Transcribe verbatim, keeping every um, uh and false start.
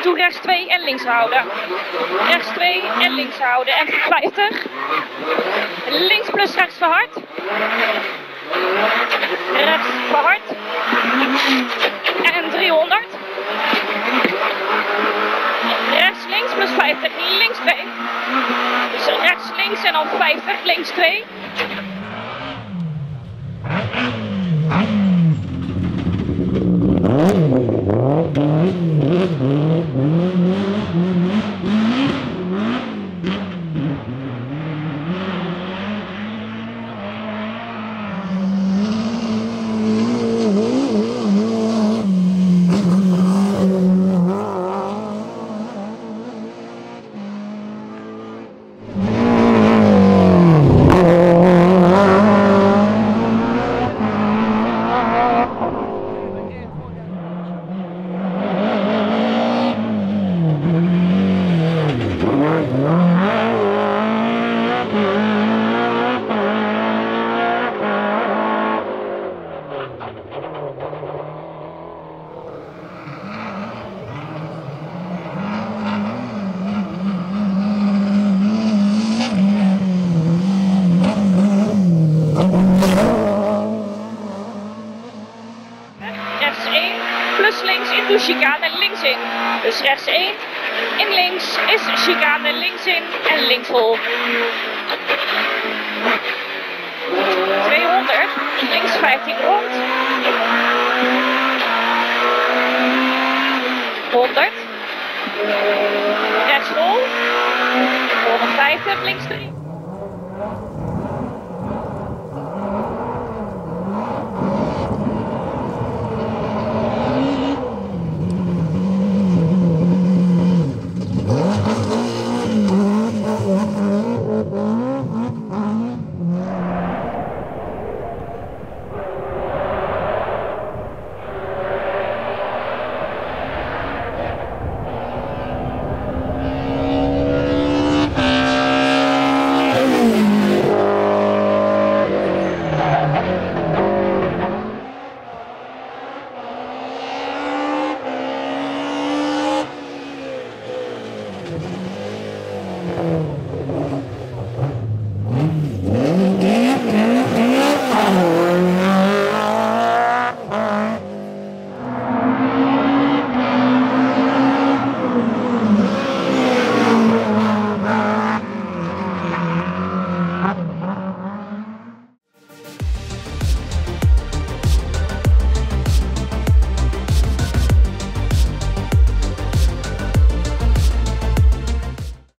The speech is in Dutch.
toe rechts twee en links houden. Rechts twee en links houden. En vijftig. Links plus rechts verhard. Rechts verhard. En driehonderd. Rechts links plus vijftig. Links twee. Dus rechts links en dan vijftig. Links twee. Rechts één, plus links into chicane links in. Dus rechts één, in links is chicane links in en links vol. tweehonderd, links vijftien rond. honderd. Rechts vol. honderdvijftig, links drie.